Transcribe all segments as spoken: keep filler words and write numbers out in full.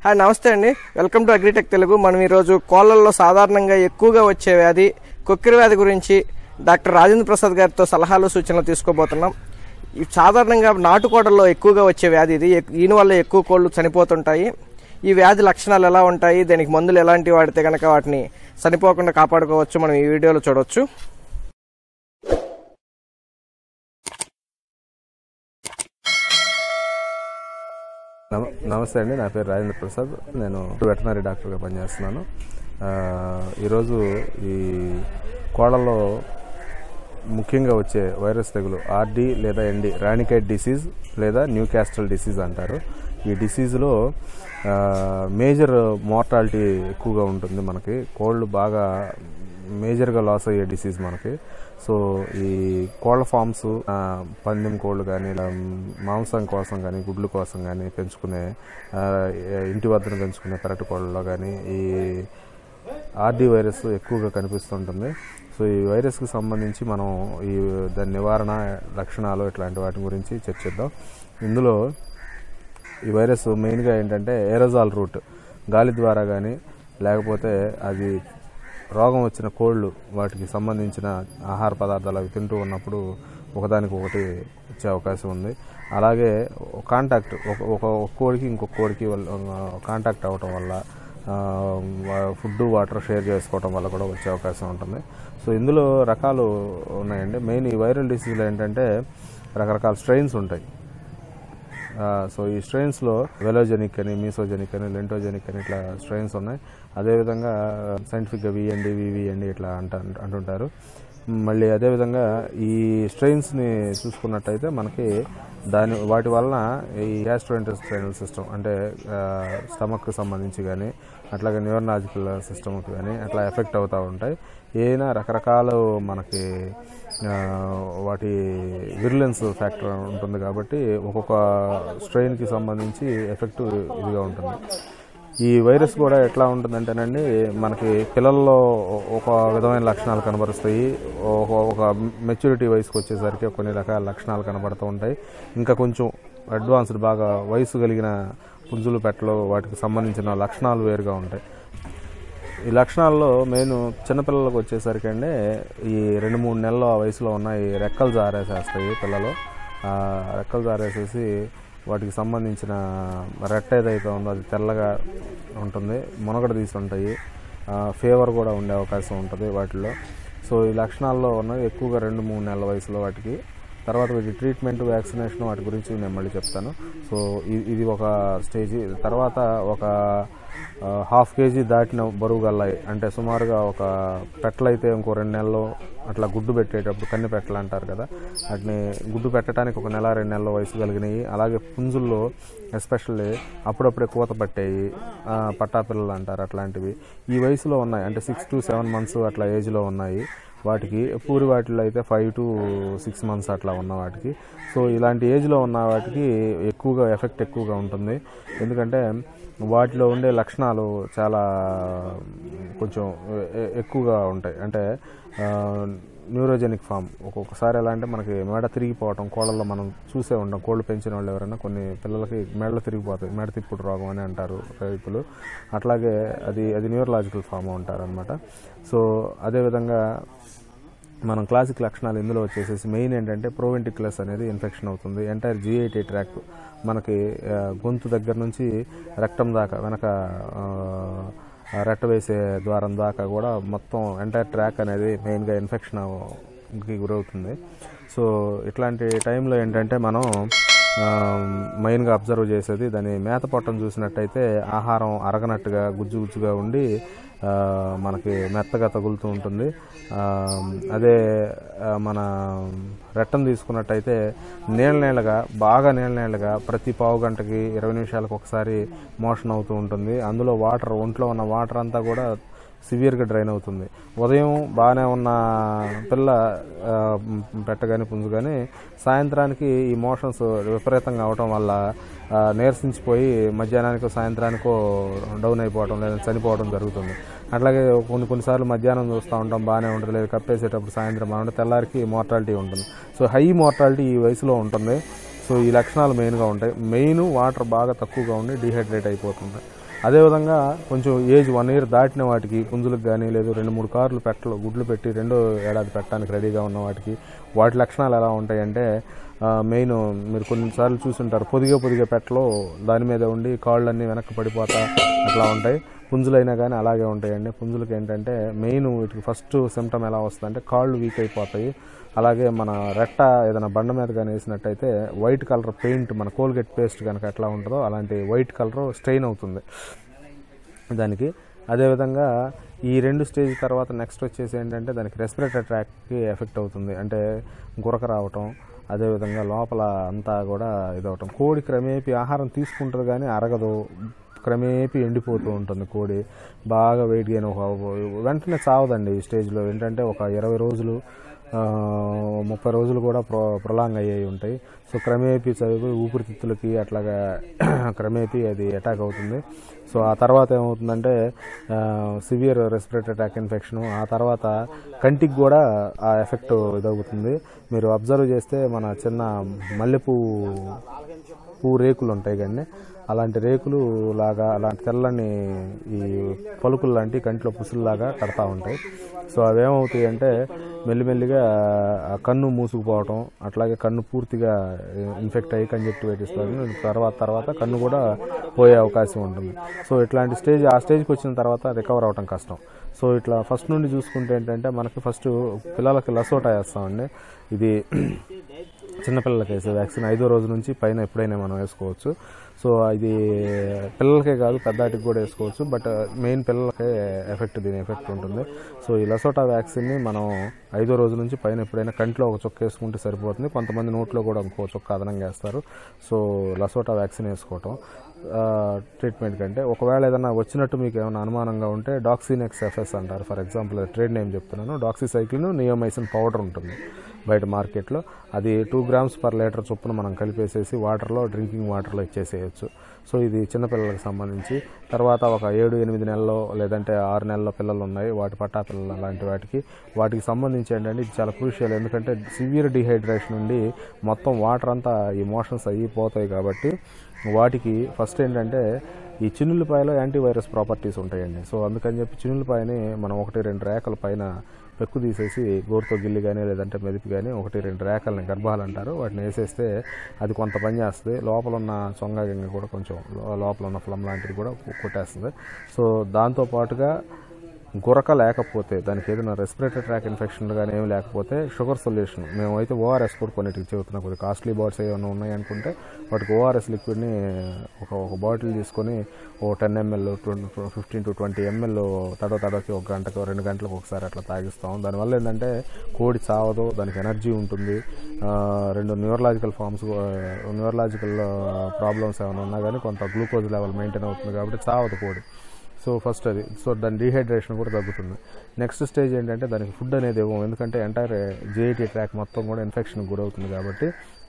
Hi నమస్తే అండి, welcome to agritech Telugu. మనం ఈరోజు కోళ్ళల్లో సాధారణంగా ఎక్కువగా వచ్చే వ్యాధి కొక్కిరి వ్యాధి గురించి డాక్టర్ రాజేంద్ర ప్రసాద్ గారితో సలహాలు సూచనలు తీసుకోబోతున్నాం. సాధారణంగా నాటుకోడల్లో ఎక్కువగా వచ్చే వ్యాధి ఇది. దీని వల్ల ఎక్కువ కోళ్ళు చనిపోతుంటాయి. ఈ వ్యాధి లక్షణాలు ఎలా ఉంటాయి, దానికి మందులు ఎలాంటివి వాడితే కనుక వాటిని చనిపోకుండా కాపాడుకోవచ్చు, మనం ఈ వీడియోలో చూడవచ్చు. నమస్తే అండి, నా పేరు రాజేంద్ర ప్రసాద్. నేను వెటనరీ డాక్టర్గా పనిచేస్తున్నాను. ఈరోజు ఈ కోళ్ళలో ముఖ్యంగా వచ్చే వైరస్ తెగులు ఆర్డి లేదా ఎన్డి రానికైట్ డిసీజ్ లేదా న్యూ క్యాస్టల్ డిసీజ్ అంటారు. ఈ డిసీజ్లో మేజర్ మార్టాలిటీ ఎక్కువగా ఉంటుంది. మనకి కోళ్ళు బాగా మేజర్గా లాస్ అయ్యే డిసీజ్ మనకి. సో ఈ కోళ్ళ ఫామ్స్ పందెం కోళ్ళు కానీ మాంసం కోసం కానీ గుడ్ల కోసం కానీ పెంచుకునే ఇంటి వద్దన పెంచుకునే పెరటి కోళ్ళలో కానీ ఈ ఆర్డి వైరస్ ఎక్కువగా కనిపిస్తుంటుంది. సో ఈ వైరస్కి సంబంధించి మనం ఈ దాని నివారణ లక్షణాలు ఇట్లాంటి వాటి గురించి చర్చిద్దాం. ఇందులో ఈ వైరస్ మెయిన్గా ఏంటంటే ఏరోజాల్ రూట్, గాలి ద్వారా కానీ లేకపోతే అది రోగం వచ్చిన కోళ్ళు వాటికి సంబంధించిన ఆహార పదార్థాలు అవి తింటూ ఉన్నప్పుడు ఒకదానికి ఒకటి వచ్చే అవకాశం ఉంది. అలాగే కాంటాక్ట్ ఒక ఒక కోడికి ఇంకొక కోడికి కాంటాక్ట్ అవ్వటం వల్ల ఫుడ్ వాటర్ షేర్ చేసుకోవటం వల్ల కూడా వచ్చే అవకాశం ఉంటుంది. సో ఇందులో రకాలు ఉన్నాయండి. మెయిన్ ఈ వైరల్ డిసీజ్లో ఏంటంటే రకరకాల స్ట్రెయిన్స్ ఉంటాయి. సో ఈ స్ట్రెయిన్స్లో వెలోజెనిక్ అని, మీసోజెనిక్ అని, లెంటోజెనిక్ అని ఇట్లా స్ట్రెయిన్స్ ఉన్నాయి. అదేవిధంగా సైంటిఫిక్గా విఎండి వివిఎండి ఇట్లా అంట అంటుంటారు. మళ్ళీ అదేవిధంగా ఈ స్ట్రెయిన్స్ని చూసుకున్నట్టయితే మనకి దాని వాటి వలన ఈ గ్యాస్ట్రోఇంటెస్టైనల్ సిస్టమ్ అంటే స్టమక్కి సంబంధించి కానీ అట్లాగే న్యూరలాజికల్ సిస్టమ్కి కానీ అట్లా ఎఫెక్ట్ అవుతూ ఉంటాయి. ఏదైనా రకరకాలు మనకి వాటి విరులెన్స్ ఫ్యాక్టర్ ఉంటుంది కాబట్టి ఒక్కొక్క స్ట్రెయిన్కి సంబంధించి ఎఫెక్ట్ ఇదిగా ఉంటుంది. ఈ వైరస్ కూడా ఎట్లా ఉంటుందంటేనండి, మనకి పిల్లల్లో ఒక విధమైన లక్షణాలు కనబరుస్తాయి. ఒక ఒక మెచ్యూరిటీ వయసుకు వచ్చేసరికి కొన్ని రకాల లక్షణాలు కనబడుతూ ఉంటాయి. ఇంకా కొంచెం అడ్వాన్స్డ్ బాగా వయసు కలిగిన పుంజులు పెట్టలు వాటికి సంబంధించిన లక్షణాలు వేరుగా ఉంటాయి. ఈ లక్షణాల్లో మెయిన్ చిన్నపిల్లలకు వచ్చేసరికి అండి ఈ రెండు మూడు నెలల వయసులో ఉన్న ఈ రెక్కలు జారేసేస్తాయి పిల్లలు. రెక్కలు జారేసేసి వాటికి సంబంధించిన రెట్ట ఏదైతే ఉందో అది తెల్లగా ఉంటుంది, మునగడ తీసి ఉంటాయి, ఫీవర్ కూడా ఉండే అవకాశం ఉంటుంది వాటిల్లో. సో ఈ లక్షణాల్లో ఉన్నవి ఎక్కువగా రెండు మూడు నెలల వయసులో వాటికి. తర్వాత వీటి ట్రీట్మెంట్, వ్యాక్సినేషన్ వాటి గురించి నేను మళ్ళీ చెప్తాను. సో ఇది ఒక స్టేజీ. తర్వాత ఒక హాఫ్ కేజీ దాటిన బరువు గల్లాయి అంటే సుమారుగా ఒక పెట్టలైతే ఇంకో రెండు నెలలు అట్లా గుడ్డు పెట్టేటప్పుడు కన్ని పెట్టలు అంటారు కదా, వాటిని గుడ్డు పెట్టడానికి ఒక నెల రెండు నెలల వయసు కలిగినాయి. అలాగే పుంజుల్లో ఎస్పెషల్లీ అప్పుడప్పుడే కూత పట్టేవి, పట్టాపిల్లలు అంటారు, అట్లాంటివి ఈ వయసులో ఉన్నాయి. అంటే సిక్స్ టు సెవెన్ మంత్స్ అట్లా ఏజ్లో ఉన్నాయి వాటికి. పూరి వాటిలో అయితే ఫైవ్ టు సిక్స్ మంత్స్ అట్లా ఉన్న వాటికి. సో ఇలాంటి ఏజ్లో ఉన్న వాటికి ఎక్కువగా ఎఫెక్ట్ ఎక్కువగా ఉంటుంది. ఎందుకంటే వాటిలో ఉండే లక్షణాలు చాలా కొంచెం ఎక్కువగా ఉంటాయి. అంటే న్యూరోజెనిక్ ఫామ్ ఒక్కొక్కసారి ఎలా అంటే మనకి మెడ తిరిగిపోవటం, కోళ్ళల్లో మనం చూసే ఉంటాం. కోళ్ళు పెంచిన వాళ్ళు ఎవరైనా కొన్ని పిల్లలకి మెడలు తిరిగిపోతాయి, మెడ తిప్పుడు రోగం అని అంటారు రైతులు. అట్లాగే అది అది న్యూరలాజికల్ ఫామ్ అంటారు అనమాట. సో అదేవిధంగా మనం క్లాసిక్ లక్షణాలు ఇందులో వచ్చేసేసి మెయిన్ ఏంటంటే ప్రోవెంటిక్యులస్ అనేది ఇన్ఫెక్షన్ అవుతుంది. ఎంటైర్ జిఐటీ ట్రాక్ మనకి గొంతు దగ్గర నుంచి రెక్టం దాకా వెనక రెట్ట వేసే ద్వారం దాకా కూడా మొత్తం ఎంటైర్ ట్రాక్ అనేది మెయిన్గా ఇన్ఫెక్షన్కి గురవుతుంది. సో ఇట్లాంటి టైంలో ఏంటంటే మనం మెయిన్గా అబ్జర్వ్ చేసేది దాని మేత పొట్టను చూసినట్టయితే ఆహారం అరగనట్టుగా గుజ్జు గుజ్జుగా ఉండి మనకి మెత్తగా తగులుతూ ఉంటుంది. అదే మన రెట్టను తీసుకున్నట్టయితే నీళ్ళ నీళ్ళగా బాగా నీళ్ళ నీళ్ళగా ప్రతి పావు గంటకి ఇరవై నిమిషాలకు ఒకసారి మోషన్ అవుతూ ఉంటుంది. అందులో వాటర్, ఒంట్లో ఉన్న వాటర్ అంతా కూడా సివియర్గా డ్రైన్ అవుతుంది. ఉదయం బాగానే ఉన్న పిల్ల పెట్టగానే పుంజు కానీ సాయంత్రానికి ఈ మోషన్స్ విపరీతంగా అవటం వల్ల నీరసించిపోయి మధ్యాహ్నానికో సాయంత్రానికో డౌన్ అయిపోవడం లేదా చనిపోవడం జరుగుతుంది. అట్లాగే కొన్ని కొన్నిసార్లు మధ్యాహ్నం చూస్తూ ఉంటాం బాగానే ఉంటుంది, లేదు కప్పేసేటప్పుడు సాయంత్రం బాగుంటే తెల్లారికి మార్టాలిటీ ఉంటుంది. సో హై మార్టాలిటీ ఈ వయసులో ఉంటుంది. సో ఈ లక్షణాలు మెయిన్గా ఉంటాయి. మెయిన్ వాటర్ బాగా తక్కువగా ఉండి డీహైడ్రేట్ అయిపోతుంది. అదేవిధంగా కొంచెం ఏజ్ వన్ ఇయర్ దాటిన వాటికి పుంజులకు కానీ లేదు రెండు మూడు కార్లు పెట్టలు గుడ్లు పెట్టి రెండో ఏడాది పెట్టడానికి రెడీగా ఉన్న వాటికి వాటి లక్షణాలు ఎలా ఉంటాయంటే మెయిన్ మీరు కొన్నిసార్లు చూసుంటారు, పొదిగే పొదిగే పెట్టలో దాని మీద ఉండి కాళ్ళన్నీ వెనక్కి పడిపోతా అట్లా ఉంటాయి. పుంజులైనా కానీ అలాగే ఉంటాయండి. పుంజులకి ఏంటంటే మెయిన్ వీటికి ఫస్ట్ సిమ్టమ్ ఎలా వస్తుందంటే కాళ్ళు వీక్ అయిపోతాయి. అలాగే మన రెట్ట ఏదైనా బండ మీద కానీ వేసినట్టయితే వైట్ కలర్ పెయింట్, మన కోల్గేట్ పేస్ట్ కనుక ఎట్లా ఉంటుందో అలాంటి వైట్ కలర్ స్ట్రెయిన్ అవుతుంది దానికి. అదేవిధంగా ఈ రెండు స్టేజ్ తర్వాత నెక్స్ట్ వచ్చేసి ఏంటంటే దానికి రెస్పిరేటరీ ట్రాక్కి ఎఫెక్ట్ అవుతుంది. అంటే గురక రావటం, అదేవిధంగా లోపల అంతా కూడా ఇదవటం. కోడి క్రమేపీ ఆహారం తీసుకుంటుంది కానీ అరగదు, క్రమేపీ ఎండిపోతూ ఉంటుంది కోడి. బాగా వెయిట్ గెయిన్ ఒక వెంటనే చావదండి ఈ స్టేజ్లో. ఏంటంటే ఒక ఇరవై రోజులు ముప్పై రోజులు కూడా ప్రొ ప్రొలాంగ్ అయ్యేవి ఉంటాయి. సో క్రమేపీ చదువు ఊపిరితిత్తులకి అట్లాగా క్రమేపీ అది అటాక్ అవుతుంది. సో ఆ తర్వాత ఏమవుతుందంటే సివియర్ రెస్పిరేటరీ ట్రాక్ ఇన్ఫెక్షన్. ఆ తర్వాత కంటికి కూడా ఆ ఎఫెక్ట్ ఇదవుతుంది. మీరు అబ్జర్వ్ చేస్తే మన చిన్న మల్లెపూ పువ్వు రేకులు ఉంటాయి కానీ అలాంటి రేకులు లాగా అలాంటి తెల్లని ఈ పలుకులు లాంటి కంటిలో పుసుల్లాగా కడతా ఉంటాయి. సో అవేమవుతాయి అంటే మెల్లిమెల్లిగా కన్ను మూసుకుపోవటం, అట్లాగే కన్ను పూర్తిగా ఇన్ఫెక్ట్ అయ్యి కంజక్టివైటిస్ తర్వాత తర్వాత కన్ను కూడా పోయే అవకాశం ఉంటుంది. సో ఇట్లాంటి స్టేజ్ ఆ స్టేజ్కి వచ్చిన తర్వాత రికవర్ అవటం కష్టం. సో ఇట్లా ఫస్ట్ నుండి చూసుకుంటే ఏంటంటే మనకి ఫస్ట్ పిల్లలకి లసోటా వేస్తామండి. ఇది చిన్నపిల్లలకి వేసే వ్యాక్సిన్ ఐదో రోజు నుంచి పైన ఎప్పుడైనా మనం వేసుకోవచ్చు. సో ఇది పిల్లలకే కాదు పెద్దాటికి కూడా వేసుకోవచ్చు, బట్ మెయిన్ పిల్లలకే ఎఫెక్ట్ దీని ఎఫెక్ట్ ఉంటుంది. సో ఈ లసోటా వ్యాక్సిన్ని మనం ఐదో రోజు నుంచి పైన ఎప్పుడైనా కంట్లో ఒక చొక్క వేసుకుంటే సరిపోతుంది. కొంతమంది నోట్లో కూడా ఇంకో చొక్క అదనంగా వేస్తారు. సో లసోటా వ్యాక్సిన్ వేసుకోవటం ట్రీట్మెంట్ కంటే. ఒకవేళ ఏదైనా వచ్చినట్టు మీకు ఏమైనా అనుమానంగా ఉంటే డాక్సినెక్స్ ఎఫ్ఎస్ అంటారు. ఫర్ ఎగ్జాంపుల్ ట్రేడ్ నేమ్ చెప్తున్నాను. డాక్సిసైక్లిన్ నియోమైసిన్ పౌడర్ ఉంటుంది బయట మార్కెట్లో. అది టూ గ్రామ్స్ పర్ లీటర్ చొప్పున మనం కలిపేసేసి వాటర్లో డ్రింకింగ్ వాటర్లో ఇచ్చేసేయచ్చు. సో ఇది చిన్నపిల్లలకు సంబంధించి. తర్వాత ఒక ఏడు ఎనిమిది నెలల్లో లేదంటే ఆరు నెలల పిల్లలు ఉన్నాయి, వాటి పట్టా పిల్లలు అలాంటి వాటికి వాటికి సంబంధించి ఏంటంటే ఇది చాలా క్రూషియల్. ఎందుకంటే సివియర్ డిహైడ్రేషన్ నుండి మొత్తం వాటర్ అంతా ఈ మోషన్స్ అయిపోతాయి కాబట్టి వాటికి ఫస్ట్ ఏంటంటే ఈ చిన్నులపాయలో యాంటీవైరస్ ప్రాపర్టీస్ ఉంటాయండి. సో అందుకని చెప్పి చిన్నులపాయని మనం ఒకటి రెండు రేకల పైన పెక్కు తీసేసి గోరుతో గిల్లి కానీ లేదంటే మెదిపి కానీ ఒకటి రెండు రేకల్ని గర్భాలు అంటారు వాటిని వేసేస్తే అది కొంత పని చేస్తుంది. లోపల ఉన్న సొంగ గింగ కూడా కొంచెం లోపల ఉన్న ఫ్లమ్ లాంటిది కూడా కొట్టేస్తుంది. సో దాంతోపాటుగా గురక లేకపోతే దానికి ఏదైనా రెస్పిరేటరీ ట్రాక్ ఇన్ఫెక్షన్ కానీ ఏమి లేకపోతే షుగర్ సొల్యూషన్ మేమైతే ఓఆర్ఎస్ కూడా కొన్నిటికి చెబుతున్నాం. కొద్దిగా కాస్ట్లీ బాటిల్స్ ఏమైనా ఉన్నాయి అనుకుంటే వాటికి ఓఆర్ఎస్ లిక్విడ్ని ఒక ఒక బాటిల్ తీసుకొని ఓ ten ML twenty fifteen to twenty ML తడవ తడవకి ఒక గంటకు రెండు గంటలకు ఒకసారి అట్లా తాగిస్తాం. దానివల్ల ఏంటంటే కోడి చావదు, దానికి ఎనర్జీ ఉంటుంది. రెండు న్యూరలాజికల్ ఫార్మ్స్ న్యూరలాజికల్ ప్రాబ్లమ్స్ ఏమైనా ఉన్నా కానీ కొంత గ్లూకోజ్ లెవెల్ మెయింటైన్ అవుతుంది కాబట్టి చావదు కోడి. సో ఫస్ట్ అది. సో దాని డీహైడ్రేషన్ కూడా తగ్గుతుంది. నెక్స్ట్ స్టేజ్ ఏంటంటే దానికి ఫుడ్ అనేది ఇవ్వం, ఎందుకంటే ఎంటైర్ జేఐటీ ట్రాక్ మొత్తం కూడా ఇన్ఫెక్షన్కి గురవుతుంది కాబట్టి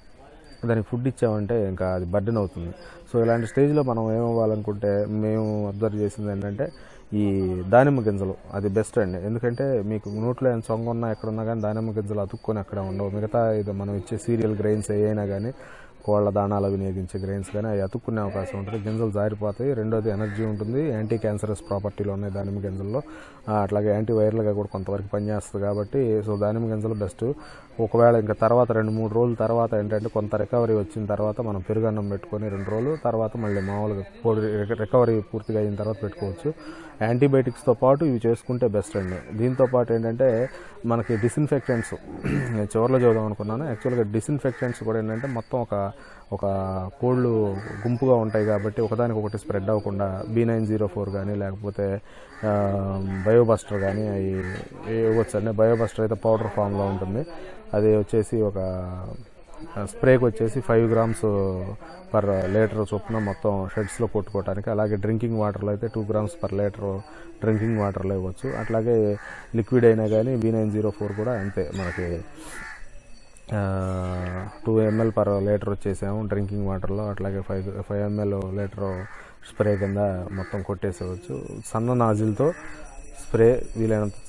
దానికి ఫుడ్ ఇచ్చామంటే ఇంకా అది బర్డెన్ అవుతుంది. సో ఇలాంటి స్టేజ్లో మనం ఏమవ్వాలనుకుంటే మేము అబ్జర్వ్ చేసింది ఏంటంటే ఈ దానిమ్మ గింజలు అది బెస్ట్ అండి. ఎందుకంటే మీకు నోట్లో ఏం సొంగ ఉన్నా ఎక్కడున్నా కానీ దానిమ్మ గింజలు అతుక్కొని అక్కడ ఉండవు. మిగతా ఇది మనం ఇచ్చే సీరియల్ గ్రెయిన్స్ ఏవైనా కానీ కోళ్ళ దాణాలు వినియోగించే గ్రెయిన్స్ కానీ అవి అతుక్కునే అవకాశం ఉంటుంది, గింజలు జారిపోతాయి. రెండోది ఎనర్జీ ఉంటుంది, యాంటీ క్యాన్సరస్ ప్రాపర్టీలు ఉన్నాయి దానిమ్మ గింజల్లో. అట్లాగే యాంటీ వైరల్గా కూడా కొంతవరకు పనిచేస్తుంది కాబట్టి సో దానిమ్మ గింజలు బెస్ట్. ఒకవేళ ఇంకా తర్వాత రెండు మూడు రోజుల తర్వాత ఏంటంటే కొంత రికవరీ వచ్చిన తర్వాత మనం పెరుగన్నం పెట్టుకొని రెండు రోజులు తర్వాత మళ్ళీ మామూలుగా కోడి రికవరీ పూర్తిగా అయిన తర్వాత పెట్టుకోవచ్చు. యాంటీబయాటిక్స్తో పాటు ఇవి చేసుకుంటే బెస్ట్ అండి. దీంతో పాటు ఏంటంటే మనకి డిస్ఇన్ఫెక్టెంట్స్ నేను చివరిలో చూద్దాం అనుకున్నాను. యాక్చువల్గా డిస్ఇన్ఫెక్టెంట్స్ కూడా ఏంటంటే మొత్తం ఒక ఒక కోళ్ళు గుంపుగా ఉంటాయి కాబట్టి ఒకదానికి ఒకటి స్ప్రెడ్ అవ్వకుండా బీ నైన్ జీరో ఫోర్ కానీ లేకపోతే బయోబస్టర్ కానీ అవి ఇవ్వచ్చు అండి. బయోబస్టర్ అయితే పౌడర్ ఫామ్లో ఉంటుంది. అది వచ్చేసి ఒక స్ప్రేకి వచ్చేసి ఫైవ్ గ్రామ్స్ పర్ లీటర్ చొప్పున మొత్తం షెడ్స్లో కొట్టుకోవడానికి. అలాగే డ్రింకింగ్ వాటర్లో అయితే two grams per litre drinking వాటర్లో ఇవ్వచ్చు. అట్లాగే లిక్విడ్ అయినా కానీ బీ నైన్ జీరో ఫోర్ కూడా అంతే మనకి టూ ఎంఎల్ పర్ లీటర్ వచ్చేసాము డ్రింకింగ్ వాటర్లో. అట్లాగే five five ML litre spray కింద మొత్తం కొట్టేసేవచ్చు. సన్న నాజిల్తో స్ప్రే వీలైనంత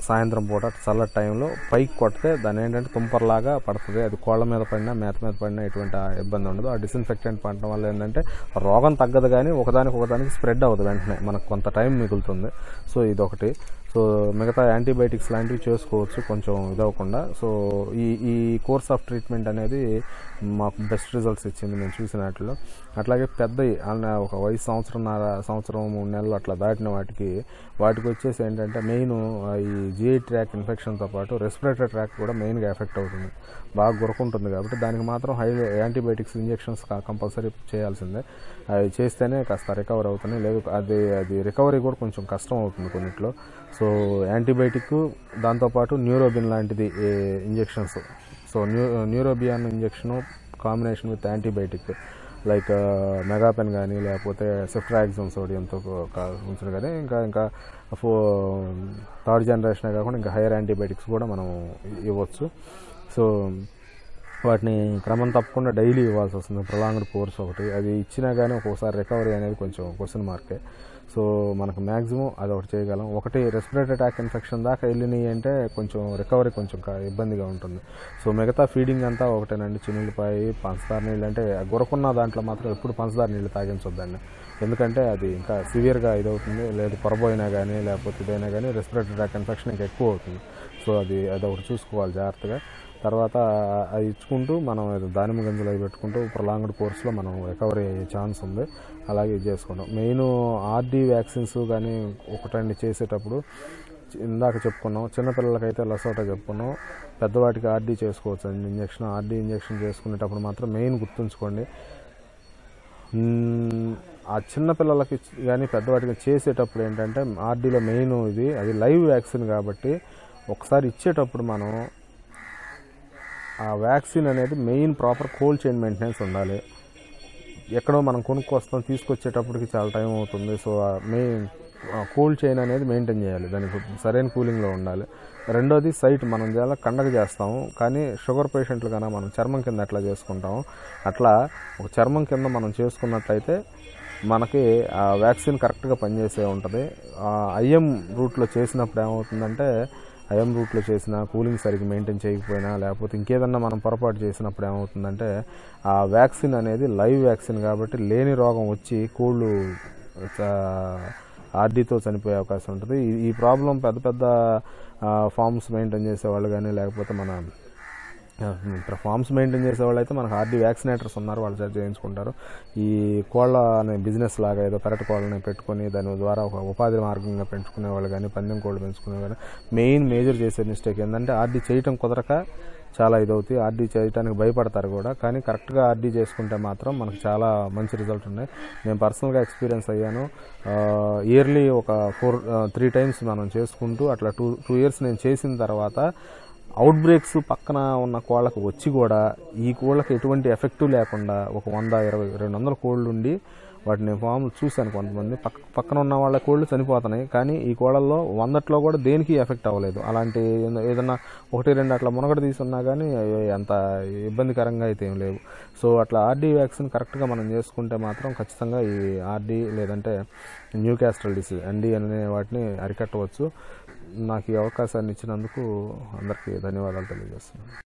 సాయంత్రం పూట చల్లటి టైంలో పైకి కొడితే దాని ఏంటంటే తుంపర్లాగా పడుతుంది. అది కోళ్ళ మీద పడినా మేత మీద పడినా ఎటువంటి ఇబ్బంది ఉండదు. ఆ డిస్ఇన్ఫెక్టెంట్ పడటం వల్ల ఏంటంటే రోగం తగ్గదు, కానీ ఒకదానికి ఒకదానికి స్ప్రెడ్ అవ్వదు, వెంటనే మనకు కొంత టైం మిగులుతుంది. సో ఇదొకటి. సో మిగతా యాంటీబయాటిక్స్ లాంటివి చేసుకోవచ్చు కొంచెం ఇదవకుండా. సో ఈ ఈ కోర్స్ ఆఫ్ ట్రీట్మెంట్ అనేది మాకు బెస్ట్ రిజల్ట్స్ ఇచ్చింది మేము చూసిన వాటిలో. అట్లాగే పెద్ద ఒక వయసు సంవత్సరంన్నర సంవత్సరం మూడు నెలలు అట్లా దాటిన వాటికి వాటికి వచ్చేసి ఏంటంటే మెయిన్ ఈ జిఐ ట్రాక్ ఇన్ఫెక్షన్తో పాటు రెస్పిరేటరీ ట్రాక్ కూడా మెయిన్గా ఎఫెక్ట్ అవుతుంది, బాగా గురకుంటుంది. కాబట్టి దానికి మాత్రం హై యాంటీబయాటిక్స్ ఇంజెక్షన్స్ కంపల్సరీ చేయాల్సిందే. అవి చేస్తేనే కాస్త రికవర్ అవుతుంది. లేదు అది అది రికవరీ కూడా కొంచెం కష్టం అవుతుంది కొన్నిట్లో. సో యాంటీబయాటిక్ దాంతోపాటు న్యూరోబిన్ లాంటిది injections. So new Neurobion injection combination with antibiotic like Megapen కానీ లేకపోతే సెఫ్ట్రాక్సోన్ సోడియంతో ఉంచడం కానీ ఇంకా ఇంకా ఫో థర్డ్ జనరేషనే కాకుండా ఇంకా హైయర్ యాంటీబయాటిక్స్ కూడా మనం ఇవ్వచ్చు. సో వాటిని క్రమం తప్పకుండా డైలీ ఇవ్వాల్సి వస్తుంది. ప్రొలాంగ్డ్ కోర్స్ ఒకటి అది ఇచ్చినా కానీ ఒక్కోసారి రికవరీ అనేది కొంచెం క్వశ్చన్ మార్కే. సో మనకు మ్యాక్సిమం అది ఒకటి చేయగలం. ఒకటి రెస్పిరేటరీ ట్రాక్ ఇన్ఫెక్షన్ దాకా వెళ్ళినాయి అంటే కొంచెం రికవరీ కొంచెం ఇబ్బందిగా ఉంటుంది. సో మిగతా ఫీడింగ్ అంతా ఒకటేనండి. చిన్నులపాయి పంచదార నీళ్ళు అంటే గురకున్న దాంట్లో మాత్రం ఎప్పుడు పంచదార నీళ్ళు తాగించొద్దండి, ఎందుకంటే అది ఇంకా సివియర్గా ఇదవుతుంది. లేదు పొరబోయినా కానీ లేకపోతే ఇదైనా కానీ రెస్పిరేటరీ ట్రాక్ ఇన్ఫెక్షన్ ఇంకా ఎక్కువ అవుతుంది. సో అది అది ఒకటి చూసుకోవాలి జాగ్రత్తగా. తర్వాత అది ఇచ్చుకుంటూ మనం దానిమ్మ గింజలు అవి పెట్టుకుంటూ ప్రొలాంగ్డ్ కోర్స్లో మనం రికవరీ అయ్యే ఛాన్స్ ఉంది. అలాగే ఇది చేసుకుంటాం. మెయిన్ ఆర్డీ వ్యాక్సిన్స్ కానీ ఒకటండి చేసేటప్పుడు ఇందాక చెప్పుకున్నాం, చిన్నపిల్లలకైతే లసోటా చెప్పుకున్నాం, పెద్దవాటికి ఆర్డీ చేసుకోవచ్చు అండి ఇంజక్షన్. ఆర్డీ ఇంజక్షన్ చేసుకునేటప్పుడు మాత్రం మెయిన్ గుర్తుంచుకోండి, ఆ చిన్నపిల్లలకి కానీ పెద్దవాటికి చేసేటప్పుడు ఏంటంటే ఆర్డీలో మెయిన్ ఇది అది లైవ్ వ్యాక్సిన్ కాబట్టి ఒకసారి ఇచ్చేటప్పుడు మనం ఆ వ్యాక్సిన్ అనేది main proper cold chain maintenance ఉండాలి. ఎక్కడో మనం కొనుక్కొస్తాం, తీసుకొచ్చేటప్పటికి చాలా టైం అవుతుంది. సో మెయిన్ కోల్డ్ చైన్ అనేది మెయింటైన్ చేయాలి, దానికి సరైన కూలింగ్లో ఉండాలి. రెండోది సైట్ మనం చాలా కండగ చేస్తాము, కానీ షుగర్ పేషెంట్లు కన్నా మనం చర్మం కింద ఎట్లా చేసుకుంటాము అట్లా ఒక చర్మం కింద మనం చేసుకున్నట్లయితే మనకి ఆ వ్యాక్సిన్ కరెక్ట్గా పనిచేసే ఉంటుంది. ఐఎం రూట్లో చేసినప్పుడు ఏమవుతుందంటే ఐఎం రూట్లో చేసిన కూలింగ్ సరిగ్గా మెయింటైన్ చేయకపోయినా లేకపోతే ఇంకేదన్నా మనం పొరపాటు చేసినప్పుడు ఏమవుతుందంటే ఆ వ్యాక్సిన్ అనేది లైవ్ వ్యాక్సిన్ కాబట్టి లేని రోగం వచ్చి కోళ్ళు ఆర్డీతో చనిపోయే అవకాశం ఉంటుంది. ఈ ప్రాబ్లం పెద్ద పెద్ద ఫార్మ్స్ మెయింటైన్ చేసేవాళ్ళు కానీ లేకపోతే మన ఫార్మ్స్ మెయింటైన్ చేసేవాళ్ళు అయితే మనకు ఆర్డీ వ్యాక్సినేటర్స్ ఉన్నారు, వాళ్ళు చేత చేయించుకుంటారు. ఈ కోళ్ళ అనే బిజినెస్ లాగా ఏదో పెరటి కోళ్ళని పెట్టుకొని దాని ద్వారా ఒక ఉపాధి మార్గంగా పెంచుకునే వాళ్ళు కానీ పందెం కోళ్ళు పెంచుకునే వాళ్ళు మెయిన్ మేజర్ చేసే మిస్టేక్ ఏంటంటే ఆర్డీ చేయటం కుదరక చాలా ఇదవుతుంది. ఆర్డీ చేయడానికి భయపడతారు కూడా, కానీ కరెక్ట్గా ఆర్డీ చేసుకుంటే మాత్రం మనకు చాలా మంచి రిజల్ట్ ఉన్నాయి. నేను పర్సనల్గా ఎక్స్పీరియన్స్ అయ్యాను. ఇయర్లీ ఒక ఫోర్ త్రీ టైమ్స్ మనం చేసుకుంటూ అట్లా టూ టూ ఇయర్స్ నేను చేసిన తర్వాత అవుట్ బ్రేక్స్ పక్కన ఉన్న కోళ్ళకు వచ్చి కూడా ఈ కోళ్ళకి ఎటువంటి ఎఫెక్టివ్ లేకుండా ఒక వంద ఇరవై రెండు వందల కోళ్ళు ఉండి వాటిని ఫామ్ చూశాను. కొంతమంది పక్క పక్కన ఉన్న వాళ్ళ కోళ్ళు చనిపోతున్నాయి, కానీ ఈ కోళ్ళల్లో వందట్లో కూడా దేనికి ఎఫెక్ట్ అవ్వలేదు. అలాంటి ఏదన్నా ఒకటి రెండు అట్లా మునగడ తీసున్నా కానీ అంత ఇబ్బందికరంగా అయితే ఏం లేవు. సో అట్లా ఆర్డీ వ్యాక్సిన్ కరెక్ట్గా మనం చేసుకుంటే మాత్రం ఖచ్చితంగా ఈ ఆర్డీ లేదంటే న్యూ క్యాస్ట్రల్ డిసీజ్ ఎన్డీ అనే వాటిని అరికట్టవచ్చు. నాకు ఈ అవకాశాన్ని ఇచ్చినందుకు అందరికీ ధన్యవాదాలు తెలియజేస్తున్నాను.